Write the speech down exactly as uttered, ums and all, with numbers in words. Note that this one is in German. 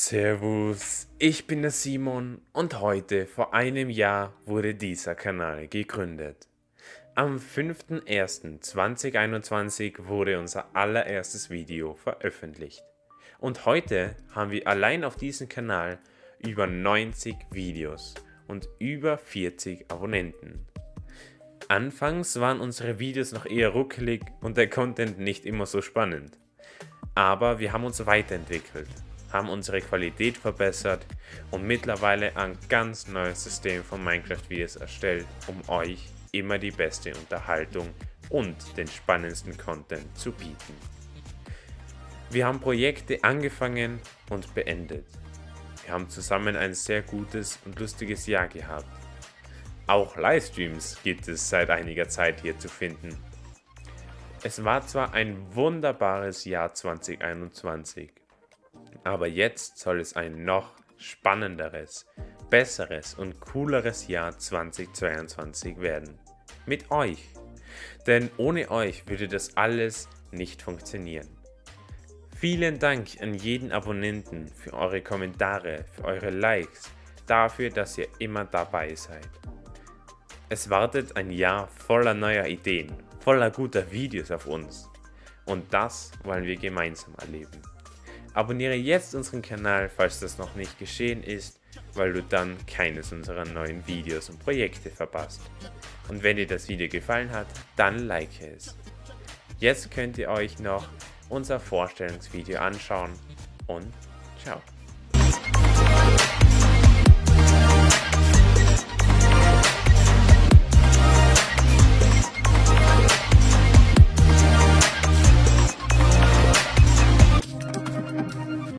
Servus, ich bin der Simon und heute, vor einem Jahr, wurde dieser Kanal gegründet. Am fünften ersten zweitausendeinundzwanzig wurde unser allererstes Video veröffentlicht. Und heute haben wir allein auf diesem Kanal über neunzig Videos und über vierzig Abonnenten. Anfangs waren unsere Videos noch eher ruckelig und der Content nicht immer so spannend. Aber wir haben uns weiterentwickelt, haben unsere Qualität verbessert und mittlerweile ein ganz neues System von Minecraft-Videos erstellt, um euch immer die beste Unterhaltung und den spannendsten Content zu bieten. Wir haben Projekte angefangen und beendet. Wir haben zusammen ein sehr gutes und lustiges Jahr gehabt. Auch Livestreams gibt es seit einiger Zeit hier zu finden. Es war zwar ein wunderbares Jahr zweitausendeinundzwanzig, aber jetzt soll es ein noch spannenderes, besseres und cooleres Jahr zweitausendzweiundzwanzig werden. Mit euch. Denn ohne euch würde das alles nicht funktionieren. Vielen Dank an jeden Abonnenten für eure Kommentare, für eure Likes, dafür, dass ihr immer dabei seid. Es wartet ein Jahr voller neuer Ideen, voller guter Videos auf uns. Und das wollen wir gemeinsam erleben. Abonniere jetzt unseren Kanal, falls das noch nicht geschehen ist, weil du dann keines unserer neuen Videos und Projekte verpasst. Und wenn dir das Video gefallen hat, dann like es. Jetzt könnt ihr euch noch unser Vorstellungsvideo anschauen und ciao.